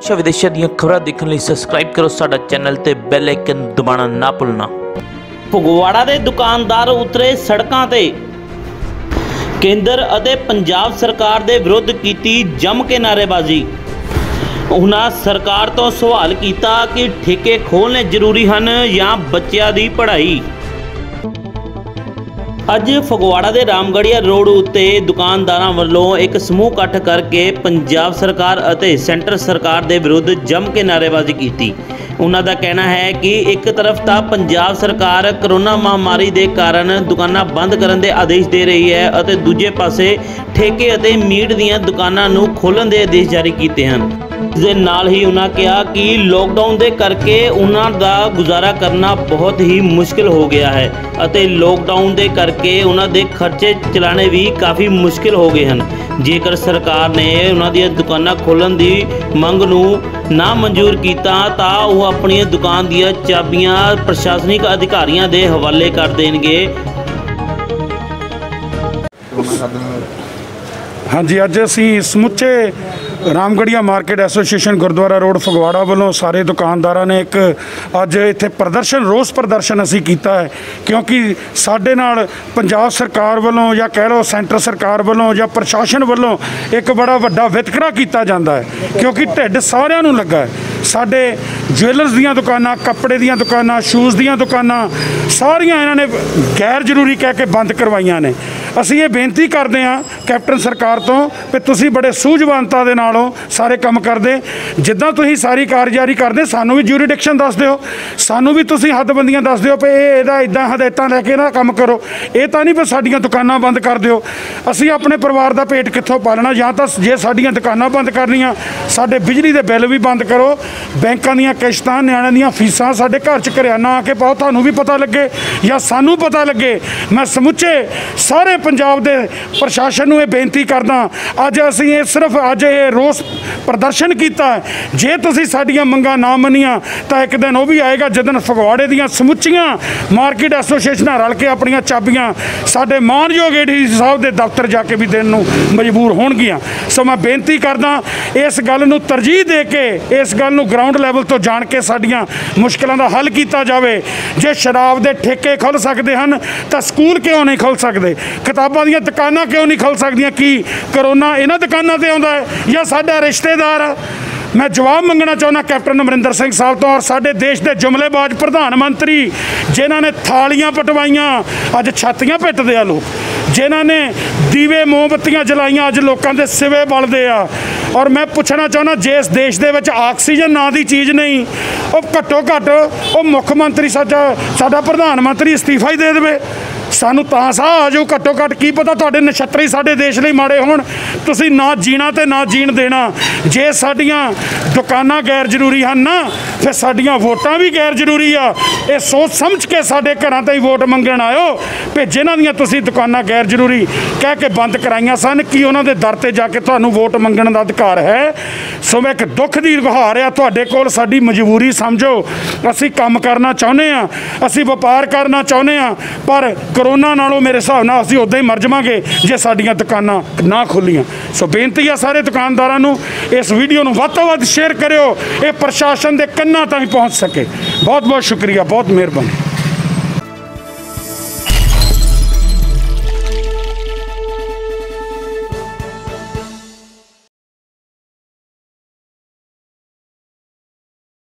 देश विदेशों दी खबरां देखने लई सबसक्राइब करो साडा चैनल ते बैल आइकन दबाना ना भुलना। फगवाड़ा दे दुकानदार उतरे सड़कों ते केंद्र अते पंजाब सरकार दे विरुद्ध कीती जम के नारेबाजी। उन्हां सरकार तो सवाल किया कि ठेके खोलने जरूरी हैं या बच्चों की पढ़ाई। अज फगवाड़ा के रामगढ़िया रोड उत्ते दुकानदारों वालों एक समूह इकट्ठ करके पंजाब सरकार अते सेंटर सरकार के विरुद्ध जम के नारेबाजी की। उन्हों का कहना है कि एक तरफ तो पंजाब सरकार करोना महामारी के कारण दुकानां बंद करने के आदेश दे रही है और दूजे पासे ठेके अते मीट दीयां दुकानां नूं खोलण के आदेश जारी किए हैं। इस दे नाल ही उन्होंने कहा कि लॉकडाउन के करके उन्हों का गुजारा करना बहुत ही मुश्किल हो गया है और लॉकडाउन के करके उन्होंने खर्चे चलाने भी काफ़ी मुश्किल हो गए हैं। जेकर सरकार ने उन्होंने दुकानां खोलण की मंग नूं ना मंजूर किया तो वह अपनी दुकान दी चाबियां प्रशासनिक अधिकारियों के हवाले कर देंगे। हाँ जी, अज असी समुचे Ramgarhia market association Gurdwara road Phagwara वालों सारे दुकानदारों ने एक अज इत्थे प्रदर्शन रोस प्रदर्शन असी किया है, क्योंकि साडे नाल पंजाब सरकार वालों या कह लो सेंटर सरकार वालों या प्रशासन वालों एक बड़ा वड्डा वितकरा किया जाता है। क्योंकि ढिड सारिਆਂ ਨੂੰ लगा है। साडे ज्वेलर्स दीयां दुकानां, कपड़े दीयां दुकानां, शूज़ दीयां दुकानां सारियां इन्होंने गैर जरूरी कह के बंद करवाइयां ने। असी ये बेनती करते हैं कैप्टन सरकार तो कि तुसी बड़े सूझवानता दे नालों सारे काम करदे, जिद्दां तुसी सारी कारजारी करदे सानू भी ज्यूरिडिक्शन दस दिओ, सानू भी तुसी हदबंदियां दस दिओ भी इहदा इदां हदायतां लैके ना काम करो। ये तो नहीं भी साडियां दुकानां बंद कर दिओ। असी अपने परिवार का पेट कित्थों पालना? या तो जे साडियां दुकानां बंद करनियां साडे बिजली के बिल भी बंद करो, बैंकों दीयां किश्तां न्याणिਆਂ दीयां फीसां साडे घर च करियाना आके पाओ, तुहानूं भी पता लगे या सानू पता लगे। मैं समुचे सारे पंजाब दे प्रशासन नूं ये बेनती करदा, अज असीं ये सिर्फ अज ये रोस प्रदर्शन किया है। जे तुसीं साडीआं मंगां ना मनीआं तां एक दिन वो भी आएगा जिदन फगवाड़े दीयां समुचियां मार्केट एसोसीएशनां रल के अपणियां चाबियां साडे मानयोग एडीसी साहब दे दफ्तर जाके भी देण नूं मजबूर होणगियां। सो मैं बेनती करदा इस गल नूं तरजीह दे के इस गल नूं ग्राउंड लैवल तो जाण के साडीआं मुश्किलां दा हल किया जावे। जे शराब दे ठेके खुल सकते हैं तो स्कूल क्यों नहीं खुल सकते? किताबां दीयां दुकानां क्यों नहीं खुल सकदियां? की करोना इन्हां दुकानां ते आउंदा है या साडा रिश्तेदार आ? मैं जवाब मंगना चाहुंदा कैप्टन अमरिंदर सिंह साहब तो और साडे देश के जुमलेबाज प्रधानमंत्री जिन्हां ने थालियां पटवाइयां अज छातियां पिटदे आ लोग, जिन्हां ने दीवे मोमबत्तियां जलाइयां अज लोगों के सिवे बलदे आ। और मैं पूछना चाहना जिस देश दे विच ऑक्सीजन ना दी चीज़ नहीं, वो घट्टो घट्ट वो मुख्यमंत्री साडा प्रधानमंत्री इस्तीफा ही दे देवे। सानू तां साह आ जाओ, घट्टो घट्ट की पता तुहाडे नछत्तर ही साडे देश लई माड़े होण। तुसीं ना जीना ते ना जीण देना। जे साडीआं दुकानां गैर जरूरी हैं ना फिर साडीआं वोटां भी गैर जरूरी आ। ये सोच समझ के साडे घरां ते ही वोट मंगण आयो भी जिन्हां दीआं तुसीं दुकानां गैर जरूरी कह के बंद कराइयां सन कि उन्हां दे दर ते जाके तुहानूं वोट मंगण दा अधिकार है। सो मैं एक दुख दी गुहार आ तुहाडे कोल, साडी मजबूरी समझो। असीं काम करना चाहुंदे आ, असीं वपार करना चाहुंदे आ, पर करोना नालों मेरे हिसाब नाल असीं उदां ही मर जावांगे जे साडीआं दुकानां ना खोलीआं। सो बेनती है सारे दुकानदारां नूं इस वीडियो नूं वध तों वध शेयर करियो, ये प्रशासन दे कन्नां ताईं पहुँच सके। बहुत बहुत शुक्रिया, बहुत मेहरबानी।